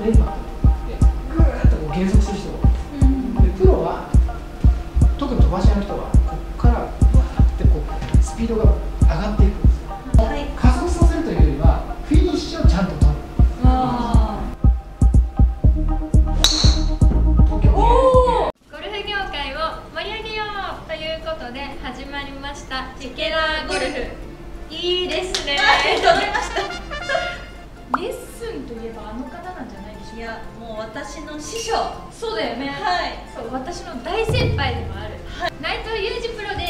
プレイパッドでぐーっとこう減速する人が多い。でプロは特に飛ばし屋の人はここからわーってこうスピードが上がっていくんですよ。加速させるというよりはフィニッシュをちゃんと取る。 ゴルフ業界を盛り上げようということで始まりましたチェケラーゴルフ。いいですね。 整いました。 レッスンといえばあの方なんじゃないでしょうか。 いや、もう私の師匠。 そうだよね。 はい。 そう、私の大先輩でもある、内藤裕二プロです。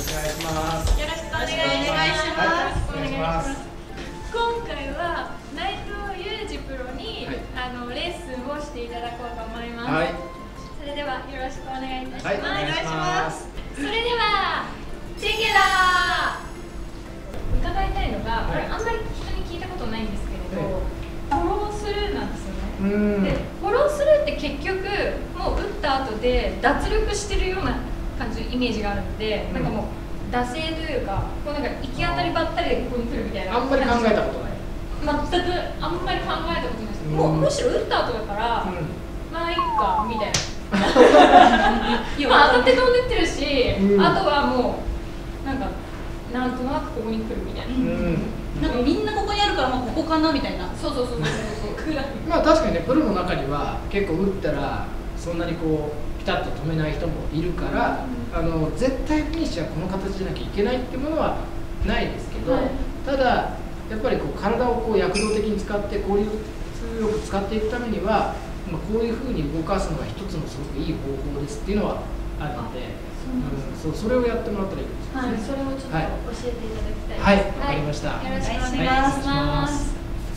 よろしくお願いします。 よろしくお願いします。お願いします。今回は内藤裕二プロに、レッスンをしていただこうと思います。はい。それではよろしくお願いいたします。 はい、お願いします。 それではチェケラー。伺いたいのが、これあんまり人に聞いたことないんですけれど、フォロースルーなんですよね。で、フォロースルーって結局もう打った後で脱力してるような感じのイメージがあるので、なんかもう惰性というか、こうなんか行き当たりばったりでここに来るみたいな。 あんまり考えたことない。 全くあんまり考えたことないです。もうむしろ打った後だから、まあいっかみたいな。まあ当たって飛んでってるし、あとはもうなんかなんとなくここに来るみたいな。 なんかみんなここにあるから、まあここかなみたいな。 そうそうそうそう。 まあ確かにね、プロの中には結構打ったらそんなにこうピタッと止めない人もいるから、絶対フィニッシュはこの形じゃなきゃいけないっていうものはないですけど、ただやっぱりこう体をこう躍動的に使って効率よく使っていくためには、こういうふうに動かすのが一つのすごくいい方法ですっていうのはあるので、それをやってもらったらいいですね。 はい、それをちょっと教えていただきたいです。 はい、わかりました。 よろしくお願いします。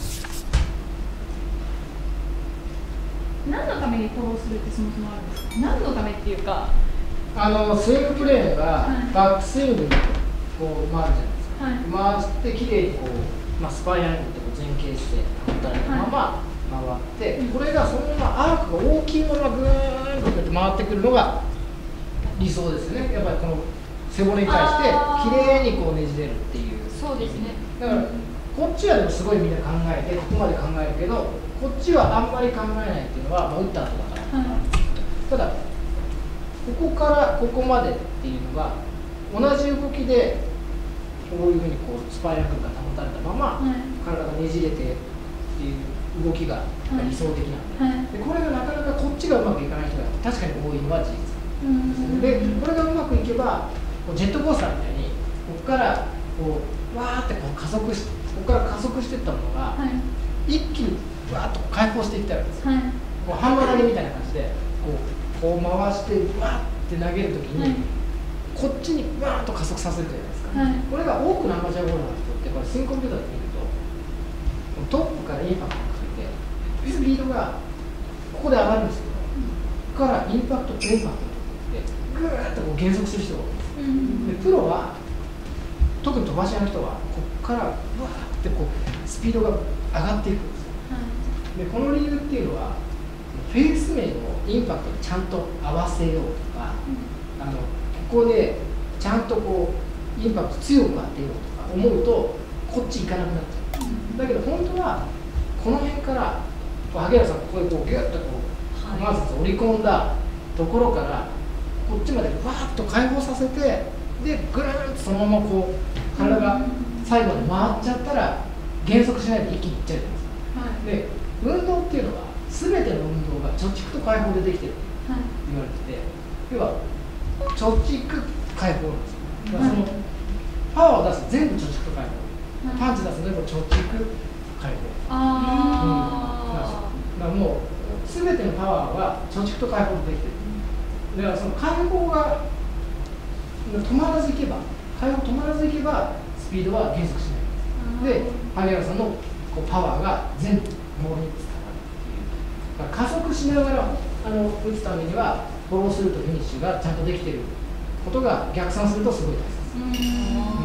何のためにフォローするってそもそもあるんですか？何のためっていうか、 スイングプレーンがバックスイングにこう回るじゃないですか。回してきれいにこう、スパイアングルで前傾姿勢を保たれたまま回って、これがそのままアークが大きいままぐーんと回ってくるのが理想ですよね。やっぱりこの背骨に対してきれいにこうねじれるっていう。 そうですね。 だからこっちはでもすごいみんな考えてここまで考えるけど、こっちはあんまり考えないっていうのは、打った後だから、ただここからここまでっていうのが同じ動きでこういうふうにこうスパイラルが保たれたまま、体がねじれてっていう動きが理想的なんで、これがなかなかこっちがうまくいかない人が確かに多いのは事実で、これがうまくいけばジェットコースターみたいにここからこうわーってこう加速して、ここから加速していったものが、一気にわーっと解放していったわけですよ。こうハンマー投げみたいな感じでこう回してわーって投げるときに、こっちにわーっと加速させるじゃないですか。これが多くのアマチュアゴルファーの人ってこれスイングコンピューターで見ると、トップからインパクトがかけてスピードがここで上がるんですけど、ここからインパクトプレイパットでぐーっとこう減速する人が多いです。でプロは特に飛ばし屋の人はここからわーってこうスピードが上がっていくんですよ。でこの理由っていうのはフェース面をインパクトにちゃんと合わせようとか、ここでちゃんとこうインパクト強く当てようとか思うとこっち行かなくなっちゃう。だけど本当はこの辺から萩原さんここでこうギュッとこうまず折り込んだところからこっちまでわーっと解放させて、でぐるーっとそのままこう体が最後まで回っちゃったら減速しないで一気にいっちゃうじゃないですか。で運動っていうのは全ての運動が貯蓄と解放でできてると言われてて、要は貯蓄解放なんですよ。だからそのパワーを出す全部貯蓄と解放、パンチ出す全部貯蓄解放。だからもう全てのパワーは貯蓄と解放でできてる。だからその解放が止まらずいけば、解放止まらずいけばスピードは減速しない。で萩原さんのこうパワーが全部ボールに伝わるっていう。加速しながら打つためにはフォロースルーとフィニッシュがちゃんとできていることが逆算するとすごい大切です。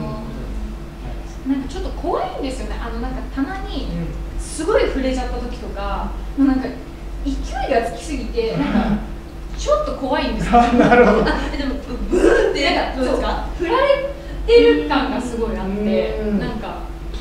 なんかちょっと怖いんですよね。なんかたまにすごい触れちゃった時とか、なんか勢いがつきすぎてなんかちょっと怖いんですよ。 なるほど。 でもブーンってなんかどうですか？ 振られてる感がすごいあって、なんか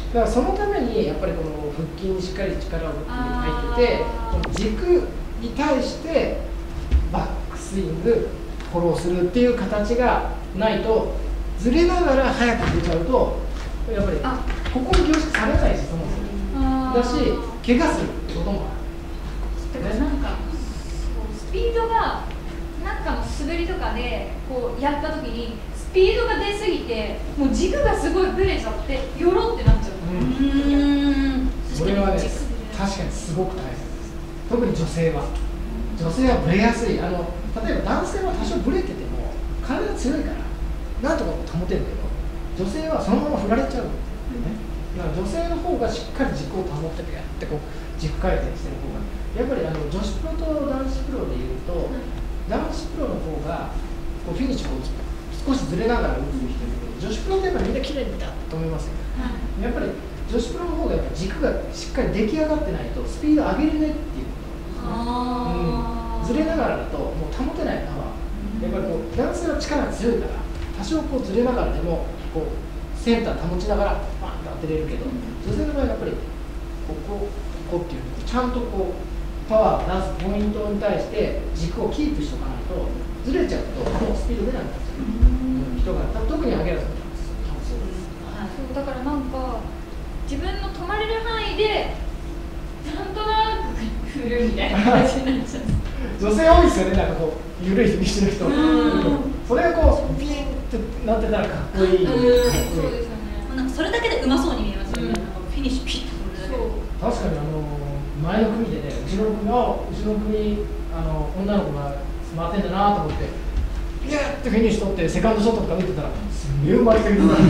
だからそのためにやっぱりこの腹筋にしっかり力を入ってて、この軸に対してバックスイングフォローするっていう形がないと、ずれながら早く出ちゃうとやっぱりここに凝縮されないし、そもそもだし怪我するってこともある。 だからなんかスピードがなんかの滑りとかでこうやった時にスピードが出すぎてもう軸がすごいブレちゃってよろってなっちゃう。 それはね、確かにすごく大切です。特に女性はブレやすい。例えば男性は多少ブレてても体が強いからなんとか保てるけど、女性はそのまま振られちゃうんですよね。だから女性の方がしっかり軸を保ってやってこう軸回転してる方が、やっぱり女子プロと男子プロでいうと、男子プロの方がこうフィニッシュを少しずれながら打つ人いるけど、女子プロってやっぱりみんな綺麗に見たと思いますよ、やっぱり女子プロの方がやっぱ軸がしっかり出来上がってないとスピード上げれないっていうことですね。ずれながらだともう保てないパワー、やっぱりこう男性は力が強いから多少こうずれながらでもこうセンター保ちながらバンと当てれるけど、女性の場合はやっぱりここっていうちゃんとこうパワー出すポイントに対して軸をキープしておかないと、ずれちゃうともうスピード出なくなっちゃう人が特に上げられる。 そうだからなんか自分の止まれる範囲でなんとなく振るみたいな感じになっちゃう。 女性多いですよね、なんかこう緩いフィニッシュの人、それがこうビーンってなってたらかっこいい。 そうですよね。 なんかそれだけでうまそうに見えますよね。なんかフィニッシュピッとこれだけで。 確かに前の組でね、うちの組女の子が回ってんだなと思って、ビューってフィニッシュ取ってセカンドショットとか打ってたらすんげえうまい人いるなって、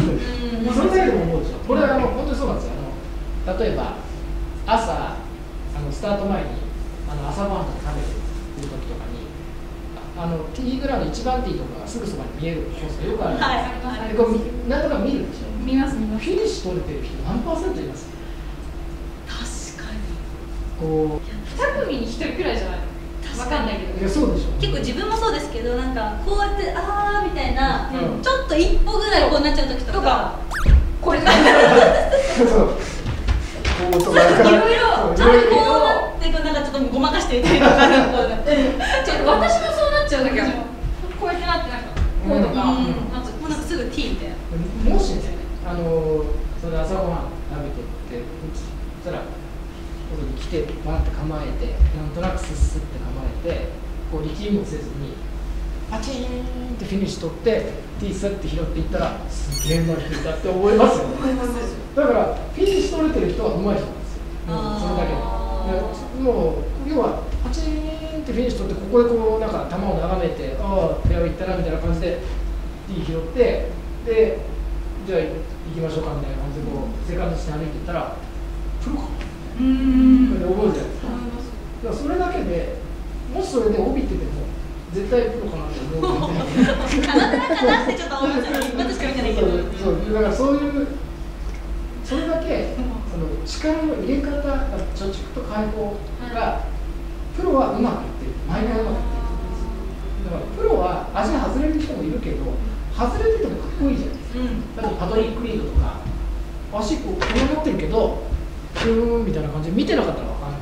それだけでも思うでしょ。これは本当にそうなんですよ。例えば朝スタート前に朝ごはんとか食べてる時とかにティーグラウンド1番ティーとかがすぐそばに見えるコースがよくあるんですよ。でこうなんとか見るでしょ。 見ます見ます。 フィニッシュ取れてる人何パーセントいます？ 確かに。 こう 2組に1人くらいじゃない？わかんないけど。 いやそうでしょ。 結構自分もそうですけど、なんかこうやってあーみたいな、 うんちょっと一歩ぐらいこうなっちゃう時とか。 これそうこうとかいろいろこうなってこうなんかちょっとごまかしてみたいな感じで私もそうなっちゃう時はこうやってなってなんかこうとか、 もうなんかすぐ T みたいな。 もしね、それで朝ごはん食べてってそしたらここに来てバンって構えて、なんとなくスッスッって構えてこう力みもせずにパチーンってフィニッシュ取ってティースッて拾っていったらすげえうまい人だって思いますよね。だからフィニッシュ取れてる人はうまい人なんですよ。それだけでもう要はパチーンってフィニッシュ取ってここでこうなんか球を眺めて、ああフェアウェイいったなみたいな感じでティー拾ってでじゃあ行きましょうかみたいな感じでこうセカンドして歩いていったらプロかそれで覚えるじゃないですか。だからそれだけでもしそれで帯ってても絶対プロかなって思うみたいな。 かなってちょっと思いましたね。一発しか見てないけど。 そうだからそういうそれだけその力の入れ方、貯蓄と解放がプロはうまくいってる、毎回うまくいってる。だからプロは味が外れる人もいるけど、外れててもかっこいいじゃないですか。例えばパトリック・リードとか足こう持ってるけどみたいな感じで見てなかったら分かんない。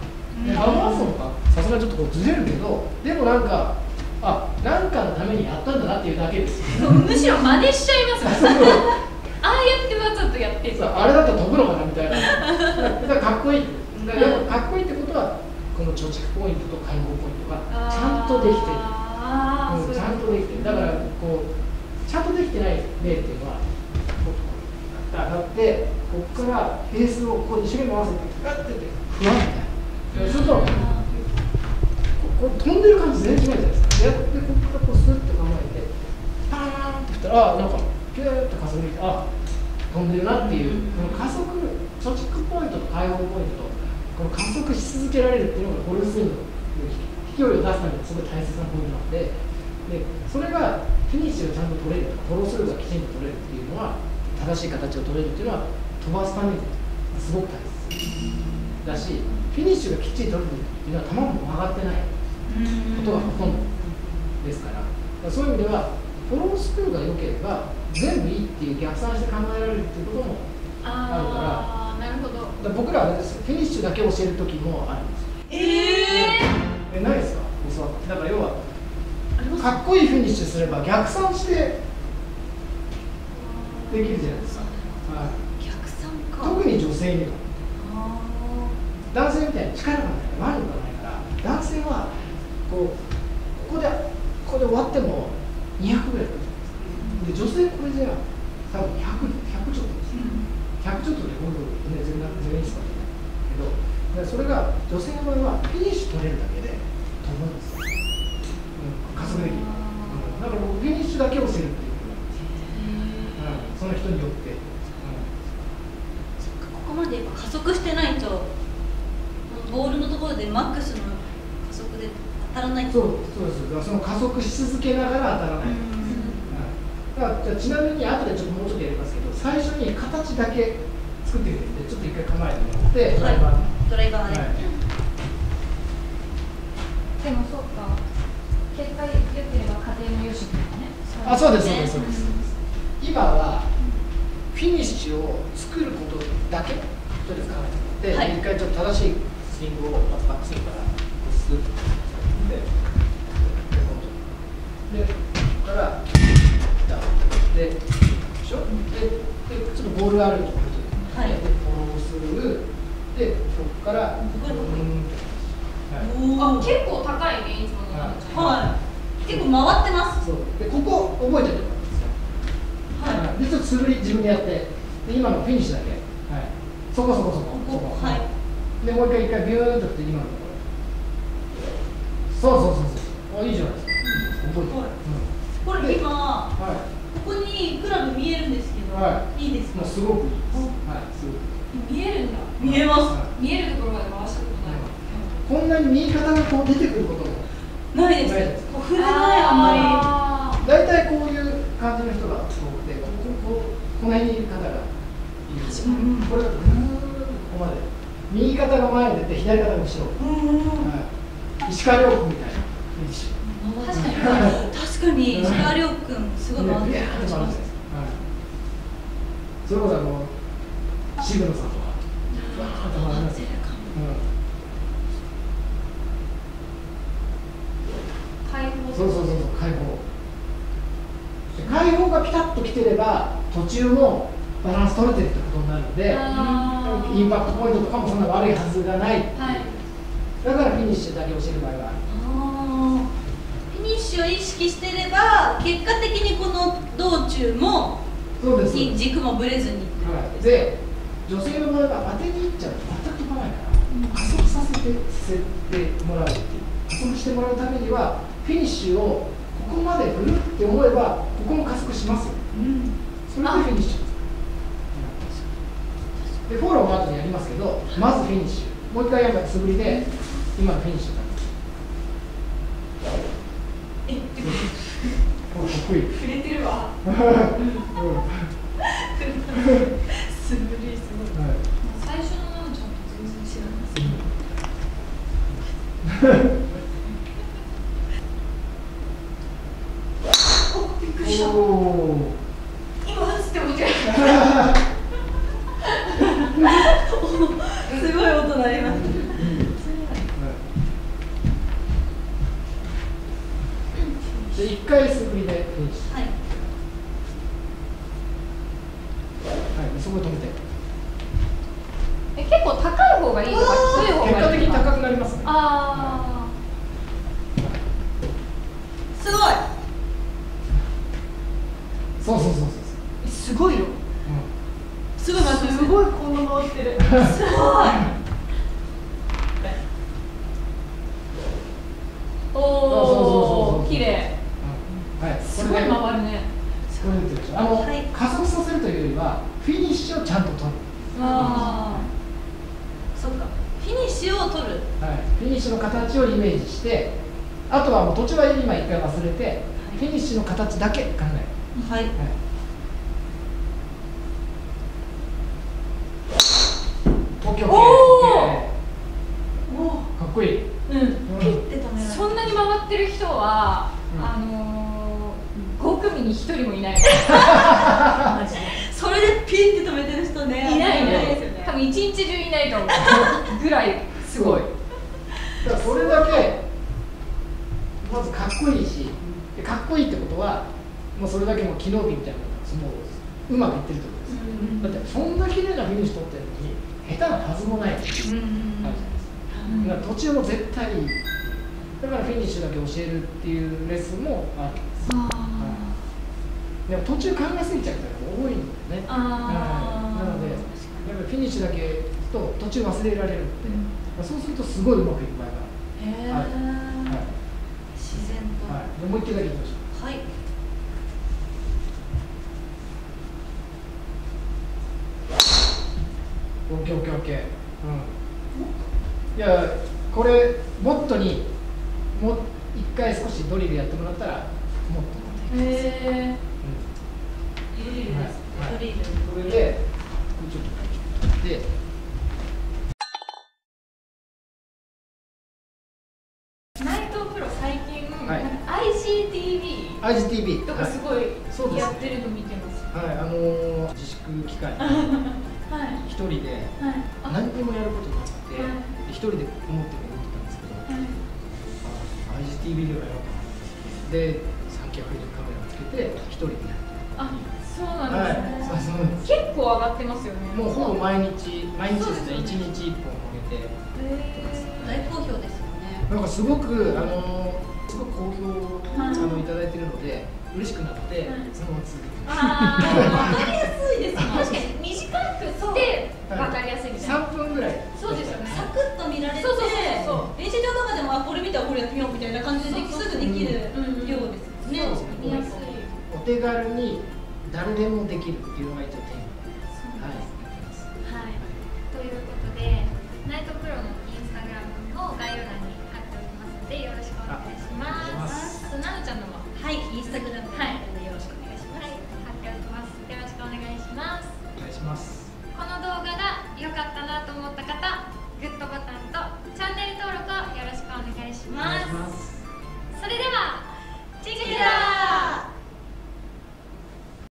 アマーソンがさすがにちょっとこうずれるけど、でもなんかなんかのためにやったんだなっていうだけですよ。 むしろ真似しちゃいますね。ああやってわざとやってる。 あれだったら飛ぶのかなみたいな。だからかっこいい。だからかっこいいってことはこの貯蓄ポイントと解放ポイントがちゃんとできてる。ちゃんとできてる。だからこうちゃんとできてない例っていうのは上がってここからベースをこう一生懸命合わせてガッてって不安みたいな。そうするとこう飛んでる感じ全然違うじゃないですか。やってここからこうスッと構えてパーンって振ったらなんかピューッと加速で飛んでるなっていう、この加速貯蓄ポイントと解放ポイントとこの加速し続けられるっていうのがゴルフスイングの飛距離を出すためにすごい大切なポイントなので、それがフィニッシュがちゃんと取れるとかフォロースルーがきちんと取れるっていうのは正しい形を取れるっていうのは飛ばすためにすごく大切だし、フィニッシュがきっちり取れるっていうのは球も曲がってないことがほとんどですから、そういう意味ではフォロースルーが良ければ全部いいっていう逆算して考えられるっていうこともあるから、 だ僕らはあれですよ、フィニッシュだけ教える時もあるんですよ。ないですか、教わった。だから要はかっこいいフィニッシュすれば逆算してできるじゃないですか。はい、 逆算か。 特に女性には。男性みたいに力がないから腕力がないから、男性はここで終わっても200ぐらいで、女性これじゃ多分100ちょっとですね。100ちょっとで僕ね全然いいですかね。けどそれが女性の場合はフィニッシュ取れるだけで飛ぶんですよ。加速できる。だから僕フィニッシュだけを教えるっていう、その人によって。 ここまで加速してないとボールのところでマックスの加速で当たらない。 そうです。だからその加速し続けながら当たらない。だからちなみに後でちょっともうちょっとやりますけど、最初に形だけ作ってみて、ちょっと一回構えてもらって、ドライバーで。 でもそうか、結果良ければ家庭もよしみたいなね。 あ、そうです。今はフィニッシュを作ることだけとりあえず考えてもらって、一回ちょっと正しいスイングをバックスイングからスッで、ここからで、ちょっとボールがあるところで、フォローする、で、ここから、 結構高いね、いつもの。 はい。結構回ってます。 で、ここ覚えておいてもらうんですよ。はい。で、ちょっと素振り自分でやって、で、今のフィニッシュだけ。はい。そこ。 はい。 で、もう一回ビューンと振って今のところ。そう。いいじゃないですか。覚えて。 これ今、ここにクラブ見えるんですけど、いいですか？ すごくいいです。 見えるんだ。 見えます。 見えるところまで回したことない。 こんなに右肩がこう出てくることもないです。振れない、あんまり。 大体こういう感じの人が多くて、この辺にいる方がいるんですよ。これがここまで。右肩が前に出て、左肩が後ろ。石川遼君みたいな。 確かに石川遼君すごい回ってる感じします。 それこそ渋野さんとか回りますよ。開放がピタッときてれば途中もバランス取れてるってことになるので、インパクトポイントとかもそんな悪いはずがない。だからフィニッシュだけ教える場合がある。 フィニッシュを意識してれば結果的にこの道中も軸もぶれずに。 で、女性の場合は当てにいっちゃうと全く飛ばないから加速させてもらうっていう、加速してもらうためにはフィニッシュをここまで振るって思えばここも加速しますよ。それでフィニッシュで、フォローも後でやりますけど、まずフィニッシュ、もう一回やっぱり素振りで今のフィニッシュなんです。かっこいい。 触れてるわ。素振りすごい。最初のなのちゃんと全然知らない。お、びっくりした。今打つって思ってる。 すごい音鳴ります。 で、一回素振りでフィニッシュ。そこで止めて。 結構高い方がいいとか低い方がいい。 結果的に高くなりますね。 すごい。 そうすごいよ。すごい回ってる。 すごいこんな回ってる。すごい。おお、綺麗。すごい回るね。 加速させるというよりはフィニッシュをちゃんと取る。 そっか。フィニッシュを取る。 フィニッシュの形をイメージして、あとはもう途中は今一回忘れて、フィニッシュの形だけ考える。かっこいい。 そんなに回ってる人は5組に1人もいない。 それでピンって止めてる人ね。 いないですよね。多分分一日中いないと思うぐらいすごい。 だからそれだけまずかっこいいし、かっこいいってことはもうそれだけもう機能美みたいなもううまくいってるってことです、だってそんな綺麗なフィニッシュ取ってるのに下手なはずもないっていう感じじゃないですか。だから途中も絶対いい、だからフィニッシュだけ教えるっていうレッスンもあるんです。でも途中考えすぎちゃう人が多いんだよね。なのでやっぱりフィニッシュだけと途中忘れられるので、そうするとすごいうまくいく場合がある。 自然と。 もう一回だけいきましょう。 はい。 オッケーオッケーオッケー。いやこれボットにもう一回少しドリルやってもらったらもっと。 ドリルですね。ドリル。 それでちょっとで。 内藤プロ最近、IGTV とかすごいやってるの見てます。 自粛期間一人ではい何にもやることなくて、一人で思ってたんですけど、IGTV でやろうかなで三脚にカメラをつけて一人でやる。 あ、そうなんですね。 はい、 結構上がってますよね。 もうほぼ毎日ですね、1日1本上げて。 大好評ですよね。 なんかすごくすごく好評いただいてるので嬉しくなってそのまま続けてます。 わかりやすいですね。 確かに短くてわかりやすいみたいな。 3分ぐらい。 そうですよね。 サクッと見られて、練習場とかでもこれ見たらこれやってみようみたいな感じですぐできる量ですね。 見やすい。 お手軽に誰でもできるっていうのが一応テーマ。 はい。ということで、ナイトプロのインスタグラムを概要欄に貼っておきますのでよろしくお願いします。なのちゃんのもインスタグラムでよろしくお願いします。 貼っておきます。よろしくお願いします。 お願いします。 この動画が良かったなと思った方、グッドボタンとチャンネル登録をよろしくお願いします。